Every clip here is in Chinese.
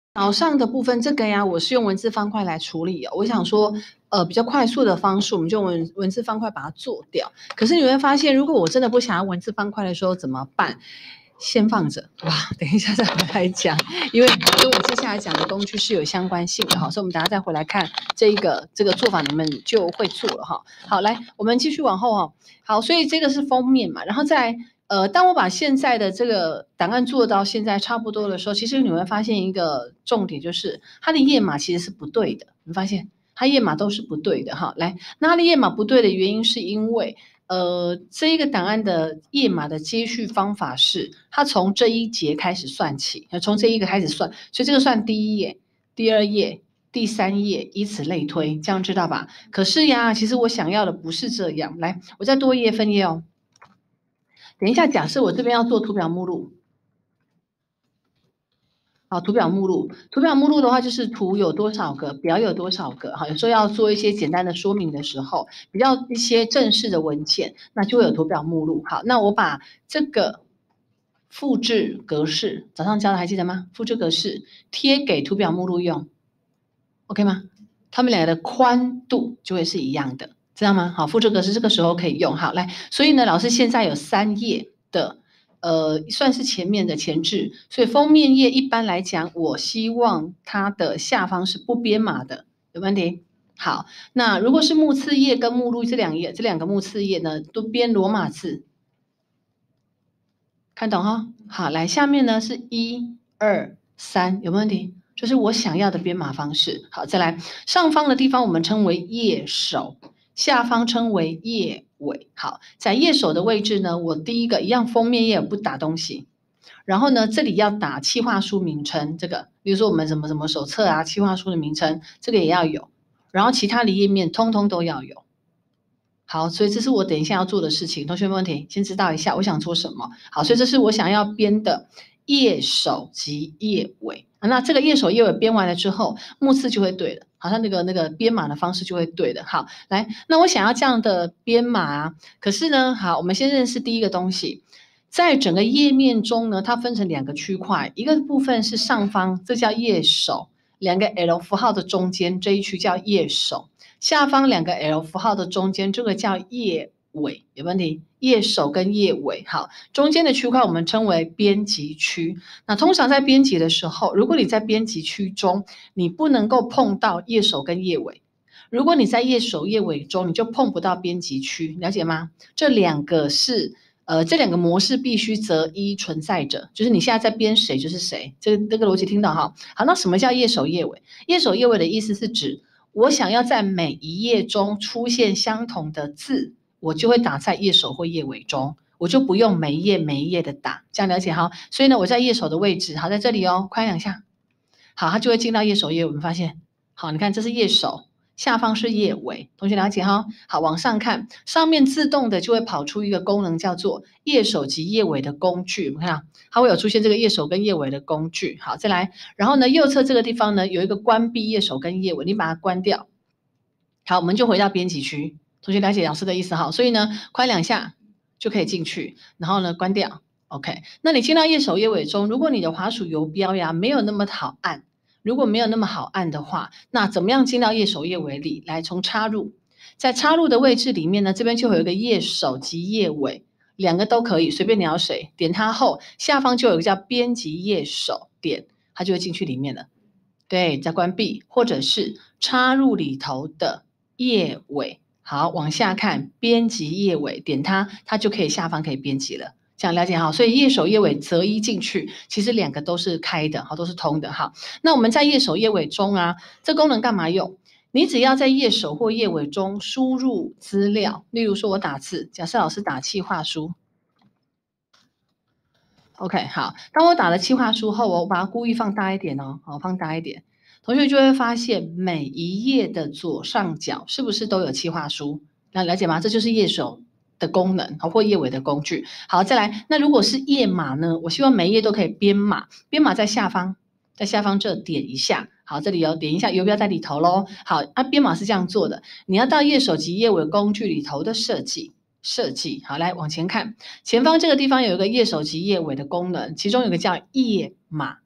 岛上的部分，这个呀，我是用文字方块来处理哦。我想说，比较快速的方式，我们就用文字方块把它做掉。可是你会发现，如果我真的不想要文字方块的时候怎么办？先放着，哇，等一下再回来讲，因为跟我接下来讲的工具是有相关性的哈，所以我们等下再回来看这个做法，你们就会做了哈。好，来，我们继续往后哈。好，所以这个是封面嘛，然后再当我把现在的这个档案做到现在差不多的时候，其实你会发现一个重点，就是它的页码其实是不对的。你发现它页码都是不对的哈。来，那它的页码不对的原因是因为这一个档案的页码的接续方法是，它从这一节开始算起，从这一个开始算，所以这个算第一页、第二页、第三页，以此类推，这样知道吧？可是呀，其实我想要的不是这样。来，我再多一页分页哦。等一下，假设我这边要做图表目录，好，图表目录，图表目录的话就是图有多少个，表有多少个，好，有时候要做一些简单的说明的时候，比较一些正式的文件，那就会有图表目录。好，那我把这个复制格式，早上教的还记得吗？复制格式贴给图表目录用 ，OK 吗？它们两个的宽度就会是一样的，知道吗？好，复制格式这个时候可以用。好，来，所以呢，老师现在有3页的。算是前面的前置，所以封面页一般来讲，我希望它的下方是不编码的，有问题？好，那如果是目次页跟目录这两个目次页呢，都编罗马字，看懂哈？好，来下面呢是1、2、3，有没有问题？就是我想要的编码方式。好，再来上方的地方我们称为页首，下方称为页尾。好，在页首的位置呢，我第一个一样封面页不打东西，然后呢这里要打企划书名称，这个比如说我们什么什么手册啊，企划书的名称，这个也要有，然后其他的页面通通都要有。好，所以这是我等一下要做的事情。同学们问题，先知道一下我想做什么。好，所以这是我想要编的页首及页尾。那这个页首页尾编完了之后，目次就会对了，好像那个编码的方式就会对的。好，来，那我想要这样的编码，可是呢，好，我们先认识第一个东西，在整个页面中呢，它分成2个区块，一个部分是上方，这叫页首，2个 L 符号的中间这一区叫页首。下方2个 L 符号的中间，这个叫页尾，有问题？页首跟页尾，好，中间的区块我们称为编辑区。那通常在编辑的时候，如果你在编辑区中，你不能够碰到页首跟页尾。如果你在页首页尾中，你就碰不到编辑区，了解吗？这2个是这2个模式必须择一存在着，就是你现在在编谁就是谁，这个逻辑听到哈？好，那什么叫页首页尾？页首页尾的意思是指我想要在每一页中出现相同的字，我就会打在页首或页尾中，我就不用每一页的打，这样了解哈？所以呢，我在页首的位置，好，在这里哦，快2下，好，它就会进到页首页尾。我们发现，好，你看这是页首，下方是页尾，同学了解哈？好，往上看，上面自动的就会跑出一个功能，叫做页首及页尾的工具。我们看，它会有出现这个页首跟页尾的工具。好，再来，然后呢，右侧这个地方呢有一个关闭页首跟页尾，你把它关掉。好，我们就回到编辑区。同学了解老师的意思哈？所以呢，快2下就可以进去，然后呢关掉。OK， 那你进到页首页尾中，如果你的滑鼠游标呀没有那么好按。如果没有那么好按的话，那怎么样进到页首页尾里？来，从插入，在插入的位置里面呢，这边就有一个页首及页尾，2个都可以，随便你要谁，点它后，下方就有一个叫编辑页首，点它就会进去里面了。对，再关闭，或者是插入里头的页尾，好，往下看，编辑页尾，点它，它就可以下方可以编辑了。这样了解哈，所以页首页尾择一进去，其实2个都是开的，好，都是通的哈。那我们在页首页尾中啊，这功能干嘛用？你只要在页首或页尾中输入资料，例如说我打字，假设老师打企划书 ，OK， 好，当我打了企划书后，我把它故意放大一点哦，好，放大一点，同学就会发现每一页的左上角是不是都有企划书？那了解吗？这就是页首的功能，或页尾的工具。好，再来，那如果是页码呢？我希望每一页都可以编码，编码在下方，在下方这点一下。好，这里有点一下，游标在里头咯。好，编码是这样做的，你要到页首及页尾工具里头的设计。好，来往前看，前方这个地方有一个页首及页尾的功能，其中有个叫页码。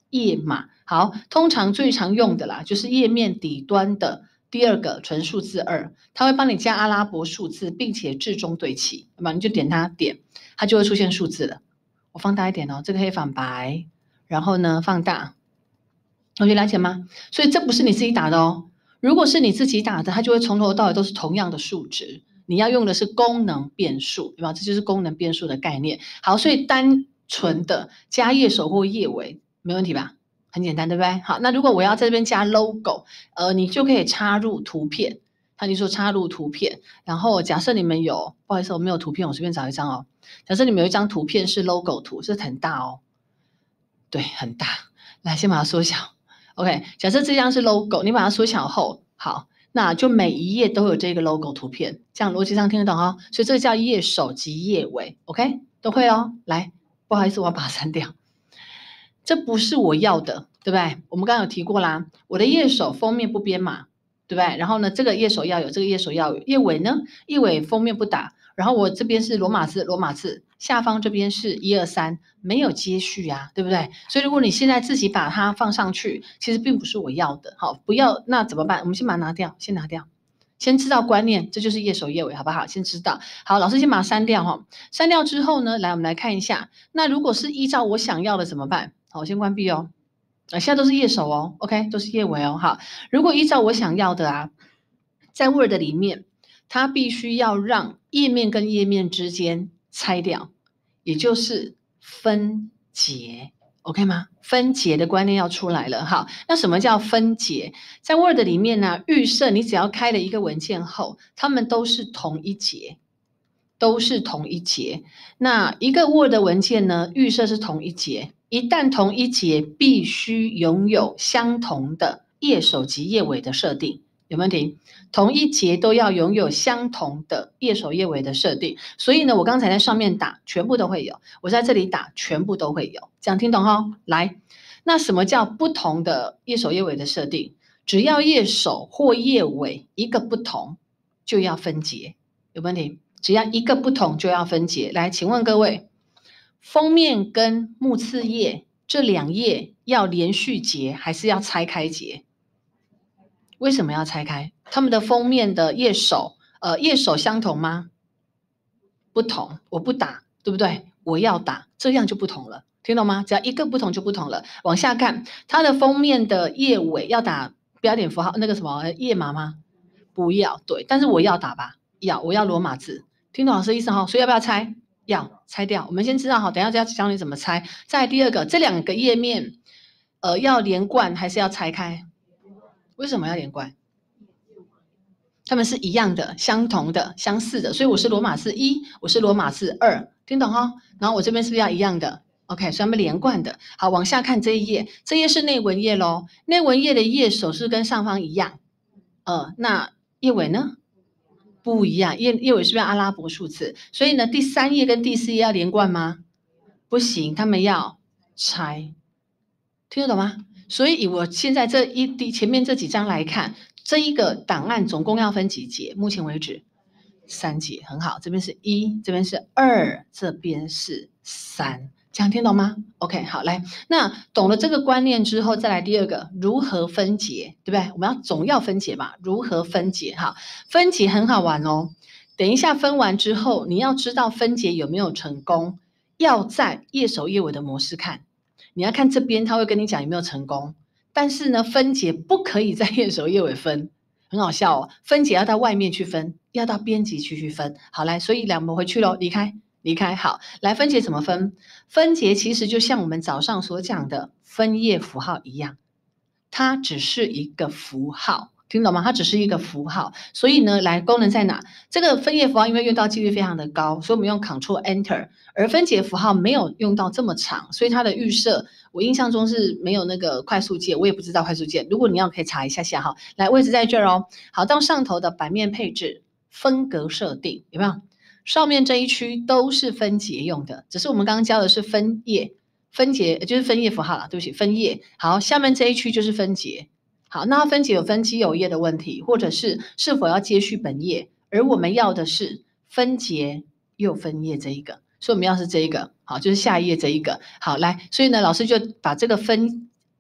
页码。好，通常最常用的啦，就是页面底端的第二个纯数字2，它会帮你加阿拉伯数字，并且至中对齐，那么你就点它，它就会出现数字了。我放大一点哦，这个可以反白，然后呢放大，同学了解吗？所以这不是你自己打的哦，如果是你自己打的，它就会从头到尾都是同样的数值。你要用的是功能变数，对吧？这就是功能变数的概念。好，所以单纯的加页首或页尾没问题吧？很简单，对不对？好，那如果我要在这边加 logo，你就可以插入图片。他就说插入图片，然后假设你们有，不好意思，我没有图片，我随便找一张哦。假设你们有一张图片是 logo 图，是很大哦，对，很大。来，先把它缩小。OK， 假设这张是 logo， 你把它缩小后，好，那就每一页都有这个 logo 图片，这样逻辑上听得懂哦。所以这个叫页首及页尾 ，OK， 都会哦。来，不好意思，我要把它删掉，这不是我要的，对不对？我们刚刚有提过啦，我的页首封面不编码，对不对？然后呢，这个页首要有，这个页首要有，页尾呢，页尾封面不打，然后我这边是罗马字，下方这边是1、2、3，没有接续啊，对不对？所以如果你现在自己把它放上去，其实并不是我要的，好，不要，那怎么办？我们先把它拿掉，先知道观念，这就是页首页尾，好不好？先知道。好，老师先把它删掉哈。删掉之后呢，来我们来看一下，那如果是依照我想要的怎么办？好，我先关闭哦。现在都是页首哦 ，OK， 都是页尾哦。好，如果依照我想要的啊，在 Word 里面，它必须要让页面跟页面之间拆掉，也就是分节。OK 吗？分节的观念要出来了。好，那什么叫分节？在 Word 里面呢，预设你只要开了一个文件后，它们都是同一节，那一个 Word 文件呢，预设是同一节，一旦同一节，必须拥有相同的页首及页尾的设定。有没有问题？同一节都要拥有相同的页首页尾的设定，所以呢，我刚才在上面打全部都会有，我在这里打全部都会有，这样听懂哈？来，那什么叫不同的页首页尾的设定？只要页首或页尾一个不同，就要分节，有问题？只要一个不同就要分节。来，请问各位，封面跟目次页这2页要连续节还是要拆开节？为什么要拆开？他们的封面的页首相同吗？不同，我不打，对不对？我要打，这样就不同了，听懂吗？只要一个不同就不同了。往下看，它的封面的页尾要打标点符号，那个什么页码吗？不要，对，但是我要打吧，我要罗马字，听懂老师意思哈？所以要不要拆？要拆掉。我们先知道哈，等一下就要教你怎么拆。再来第二个，这2个页面，要连贯还是要拆开？为什么要连贯？它们是一样的、相同的、相似的，所以我是罗马字1，我是罗马字2，听懂哈？然后我这边是不是要一样的 ？OK， 所以它们连贯的。好，往下看这一页，这页是内文页咯，内文页的页首是跟上方一样，那页尾呢？不一样，页尾是不是阿拉伯数字？所以呢，第3页跟第4页要连贯吗？不行，他们要拆，听得懂吗？所以以我现在前面这几张来看，这一个档案总共要分几节？目前为止3节，很好。这边是1，这边是2，这边是3，这样听懂吗 ？OK， 好，来，那懂了这个观念之后，再来第2个，如何分节，对不对？我们总要分节嘛，如何分节？哈，分节很好玩哦。等一下分完之后，你要知道分节有没有成功，要在页首页尾的模式看。你要看这边，他会跟你讲有没有成功。但是呢，分节不可以在页首页尾分，很好笑哦。分节要到外面去分，要到编辑区去分。好，来，所以我们回去咯，离开。好，来分节怎么分？分节其实就像我们早上所讲的分页符号一样，它只是一个符号。听懂吗？它只是一个符号，所以呢，来功能在哪？这个分页符号因为用到几率非常的高，所以我们用 Ctrl Enter， 而分节符号没有用到这么长，所以它的预设我印象中是没有那个快速键，我也不知道快速键。如果你要可以查一下哈。来，位置在这儿哦。好，到上头的版面配置分隔设定有没有？上面这一区都是分节用的，只是我们刚刚教的是分页，分节就是分页符号啦，对不起，分页。好，下面这一区就是分节。好，那分节有分基有页的问题，或者是否要接续本页，而我们要的是分节又分页这一个，所以我们要是这一个，好，就是下一页这一个。好，来，所以呢，老师就把这个分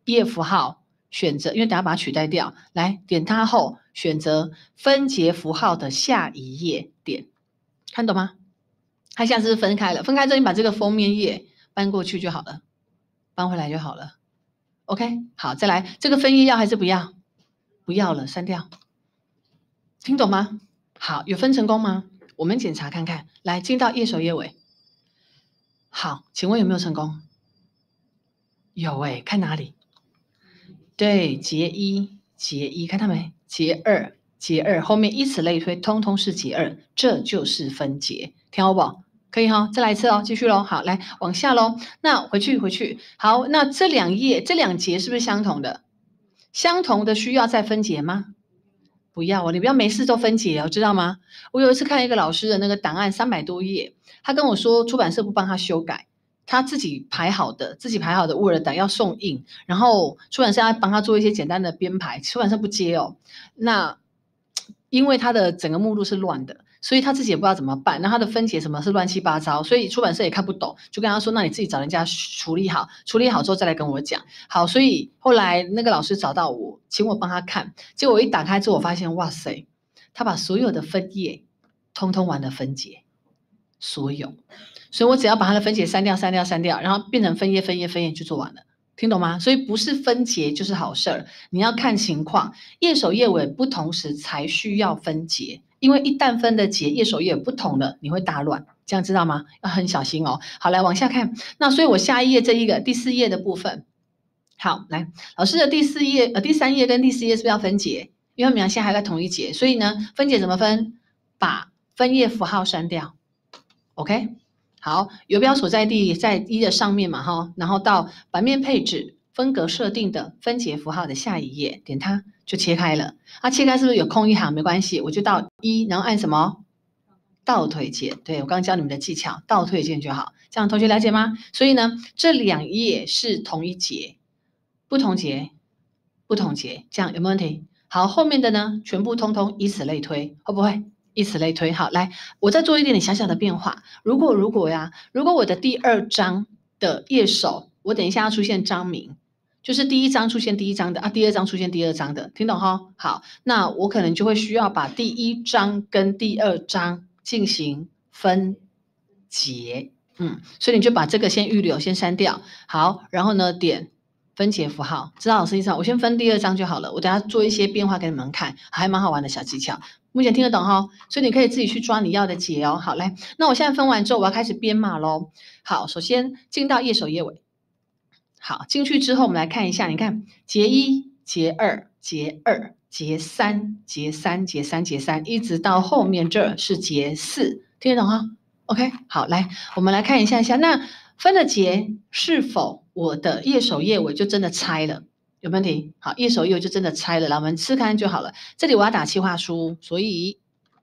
页符号，选择，因为等下把它取代掉，来点它后选择分节符号的下一页，点，看懂吗？它现在是分开了，分开之后你把这个封面页搬过去就好了，搬回来就好了。OK， 好，再来，这个分页要还是不要？不要了，删掉。听懂吗？好，有分成功吗？我们检查看看，来进到页首页尾。好，请问有没有成功？有诶，看哪里？对，节一，看到没？节二，后面以此类推，通通是节二，这就是分节，听好不好？可以哈，再来一次哦，继续喽。好，来往下喽。那回去，好，那这两页这两节是不是相同的？相同的需要再分节吗？不要哦，你不要没事都分解哦，知道吗？我有一次看一个老师的那个档案300多页，他跟我说出版社不帮他修改，他自己排好的 Word 档要送印，然后出版社要帮他做一些简单的编排，出版社不接哦。那因为他的整个目录是乱的，所以他自己也不知道怎么办。那他的分解什么是乱七八糟，所以出版社也看不懂，就跟他说：“那你自己找人家处理好，处理好之后再来跟我讲。”好，所以后来那个老师找到我，请我帮他看。结果我一打开之后，我发现哇塞，他把所有的分页通通玩了分解，所有。所以我只要把它的分解删掉，然后变成分页就做完了。听懂吗？所以不是分节就是好事儿，你要看情况，页首页尾不同时才需要分节，因为一旦分的节，页首页尾不同了，你会大乱，这样知道吗？要很小心哦。好，来往下看，那所以我下一页这一个第4页的部分，好，来老师的第3页跟第4页是不是要分节？因为我们现在还在同一节，所以呢，分节怎么分？把分页符号删掉 ，OK。好，游标所在地在1的上面嘛，哈，然后到版面配置分隔设定的分节符号的下一页，点它就切开了。它切开是不是有空一行？没关系，我就到1，然后按什么？倒退键。对，我刚刚教你们的技巧，倒退键就好。这样同学了解吗？所以呢，这2页是同一节，不同节，这样有没有问题？好，后面的呢，全部通通以此类推，会不会？以此类推，好，来，我再做一点点小小的变化。如果我的第2章的页首，我等一下要出现章名，就是第1章出现第1章的啊，第2章出现第2章的，听懂哈？好，那我可能就会需要把第1章跟第2章进行分节，所以你就把这个先预留，先删掉。好，然后呢，点分节符号，知道老师意思吗？我先分第2章就好了，我等下做一些变化给你们看，还蛮好玩的小技巧。目前听得懂哈，所以你可以自己去抓你要的节哦。好，来，那我现在分完之后，我要开始编码喽。好，首先进到页首页尾。好，进去之后，我们来看一下，你看节1、节2、节2、节3、节3、节3、节3，一直到后面这是节4，听得懂哈 ？OK， 好，来，我们来看一下，那分了节是否我的页首页尾就真的拆了？有问题？好，页首页尾就真的拆了，来我们吃看就好了。这里我要打企划书，所以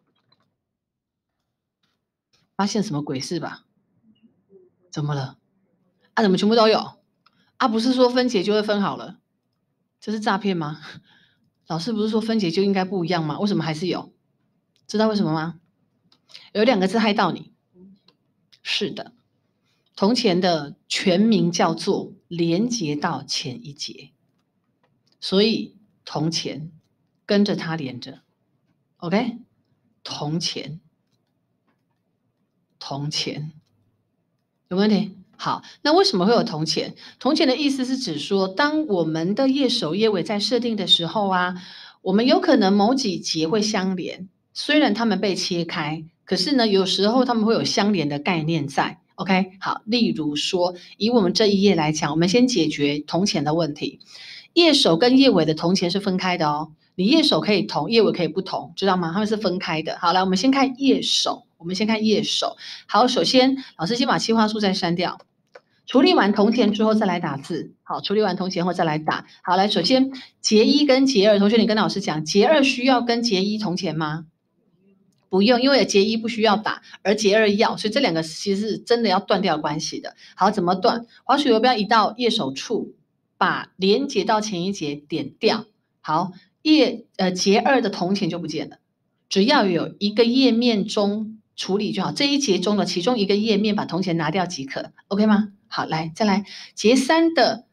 发现什么鬼事吧？怎么了？啊，怎么全部都有？啊，不是说分节就会分好了？这是诈骗吗？老师不是说分节就应该不一样吗？为什么还是有？知道为什么吗？有2个字害到你。是的，铜钱的全名叫做连接到前一节。所以铜钱跟着它连着 ，OK？ 铜钱有问题？好，那为什么会有铜钱？铜钱的意思是指说，当我们的页首页尾在设定的时候啊，我们有可能某几节会相连，虽然它们被切开，可是呢，有时候它们会有相连的概念在。OK， 好，例如说，以我们这一页来讲，我们先解决铜钱的问题。页首跟页尾的铜钱是分开的哦，你页首可以同，页尾可以不同，知道吗？它们是分开的。好，来，我们先看页首。好，首先老师先把企划书再删掉，处理完铜钱之后再来打字。好，处理完铜钱后再来打。好，来，首先节1跟节2，同学你跟老师讲，节2需要跟节1铜钱吗？不用，因为节1不需要打，而节2要，所以这2个其实是真的要断掉关系的。好，怎么断？滑鼠游标移到页首处，把连接到前一节点掉。好，节2的铜钱就不见了，只要有一个页面中处理就好，这一节中的其中一个页面把铜钱拿掉即可 ，OK 吗？好，来再来节3的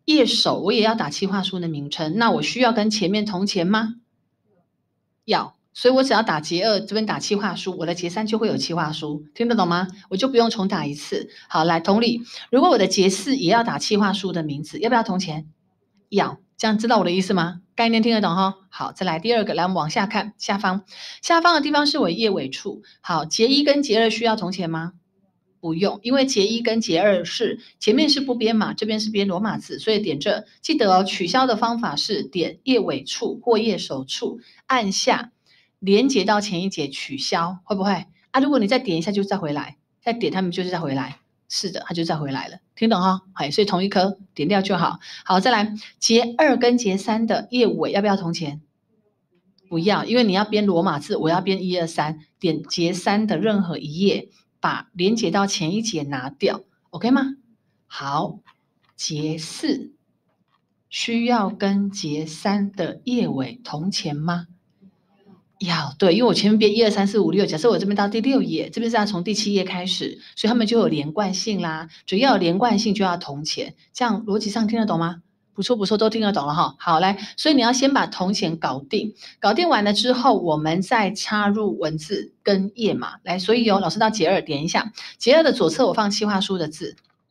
页首我也要打企划书的名称，那我需要跟前面同前吗？要。所以我只要打节2这边打企划书，我的节3就会有企划书，听得懂吗？我就不用重打一次。好，来同理，如果我的节4也要打企划书的名字，要不要同前？要，这样知道我的意思吗？概念听得懂哈？好，再来第2个，来我们往下看，下方的地方是我页尾处。好，节1跟节2需要同前吗？不用，因为节1跟节2是前面是不编码，这边是编罗马字，所以点这。记得哦，取消的方法是点页尾处或页首处，按下连接到前一节取消，会不会？啊，如果你再点一下就再回来，再点它们就是再回来。是的，它就再回来了，听懂哈？哎，所以同一颗点掉就好。好，再来节2跟节3的页尾要不要同前？不要，因为你要编罗马字，我要编1、2、3，点节3的任何一页。把连接到前一节拿掉 ，OK 吗？好，节4需要跟节3的页尾同前吗？要，对，因为我前面编1、2、3、4、5、6，假设我这边到第6页，这边是要从第7页开始，所以他们就有连贯性啦。只要有连贯性就要同前，这样逻辑上听得懂吗？不错不错，都听得懂了哈。好，来，所以你要先把同前搞定，搞定完了之后，我们再插入文字跟页码。来，所以老师到节2点一下，节2的左侧我放企划书的字。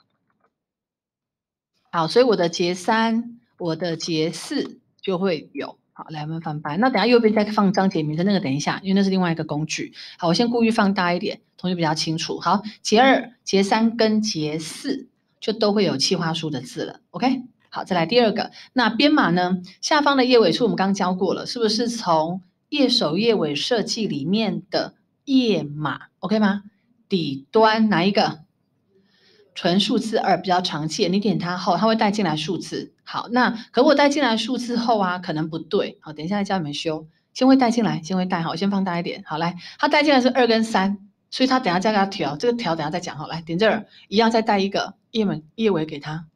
好，所以我的节3、我的节4就会有。好，来我们翻白。那等下右边再放章节名称，那个等一下，因为那是另外一个工具。好，我先故意放大一点，同学比较清楚。好，节2、节3跟节4就都会有企划书的字了。OK。好，再来第2个，那编码呢？下方的页尾处我们刚教过了，是不是从页首页尾设计里面的页码 ，OK 吗？底端哪一个？纯数字2比较常见，你点它后，它会带进来数字。好，那可我带进来数字后啊，可能不对。好，等一下再教你们修，先会带进来，先会带好，我先放大一点。好，来，它带进来是2跟3，所以它等下再给它调，这个调等下再讲。好，来点这儿，一样再带一个页尾给它。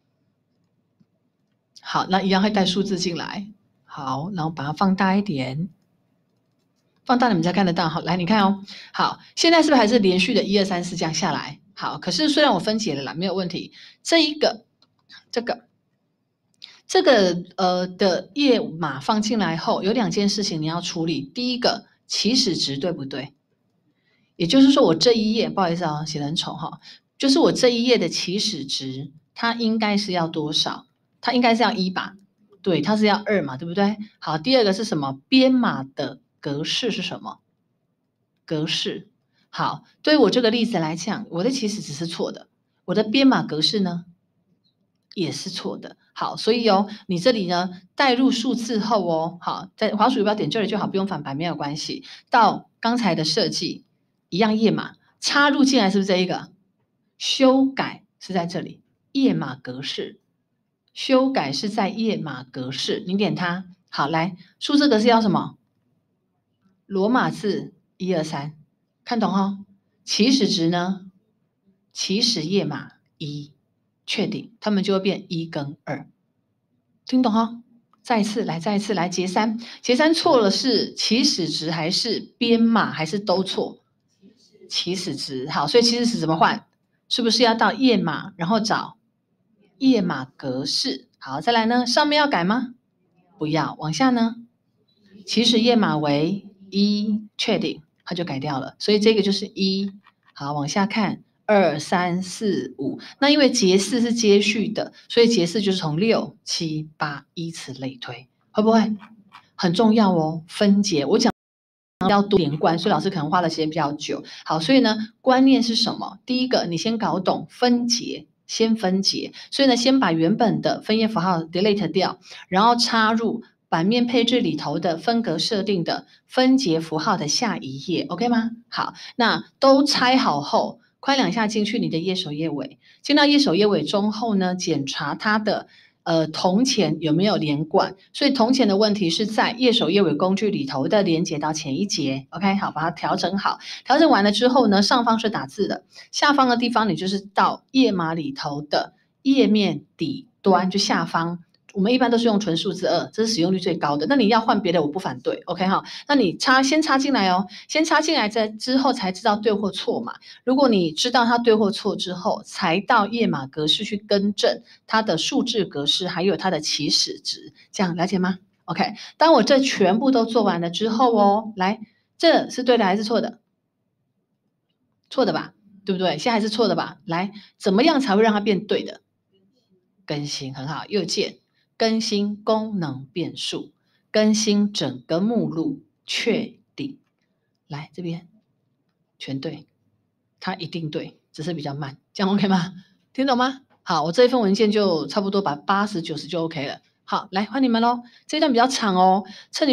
好，那一样会带数字进来。好，然后把它放大一点，放大你们才看得到。好，来你看哦。好，现在是不是还是连续的1、2、3、4这样下来？好，可是虽然我分解了啦，没有问题。这个的页码放进来后，有2件事情你要处理。第一个，起始值对不对？也就是说，我这一页，不好意思啊，写得很丑哈，就是我这一页的起始值，它应该是要多少？它应该是要1吧？对，它是要2嘛，对不对？好，第2个是什么？编码的格式是什么？格式。好，对于我这个例子来讲，我的起始值是错的，我的编码格式呢也是错的。好，所以你这里呢带入数字后好，在滑鼠标点这里就好，不用反白没有关系。到刚才的设计一样页码插入进来，是不是这一个？修改是在这里，页码格式。修改是在页码格式，你点它。好，来，数字格式要什么？罗马字1、2、3，看懂哈？起始值呢？起始页码1，确定，它们就会变1跟2，听懂哈？再一次来，节3错了是起始值还是编码还是都错？起始值。好，所以起始值怎么换？是不是要到页码，然后找页码格式？好，再来呢，上面要改吗？不要，往下呢？起始页码为1，确定，它就改掉了。所以这个就是1。好，往下看，2、3、4、5。那因为节4是接续的，所以节4就是从6、7、8依此类推，会不会很重要哦？分节，我讲要多连贯，所以老师可能花的时间比较久。好，所以呢，观念是什么？第一个，你先搞懂分节。先分节，所以呢，先把原本的分页符号 delete 掉，然后插入版面配置里头的分隔设定的分节符号的下一页 ，OK 吗？好，那都拆好后，快2下进去你的页首页尾，进到页首页尾中后呢，检查它的同前有没有连贯，所以同前的问题是在页首页尾工具里头的连接到前一节 ，OK， 好，把它调整好，调整完了之后呢，上方是打字的，下方的地方你就是到页码里头的页面底端，就下方我们一般都是用纯数字2，这是使用率最高的。那你要换别的，我不反对 ，OK 哈。那你先插进来哦，先插进来，之后才知道对或错嘛。如果你知道它对或错之后，才到页码格式去更正它的数字格式，还有它的起始值，这样了解吗 ？OK， 当我这全部都做完了之后哦，来，这是对的还是错的？错的吧，对不对？现在还是错的吧？来，怎么样才会让它变对的？更新很好，右键更新功能变数，更新整个目录，确定。来这边全对，它一定对，只是比较慢，这样 OK 吗？听懂吗？好，我这一份文件就差不多把80、90就 OK 了。好，来换你们喽，这一段比较长哦，趁你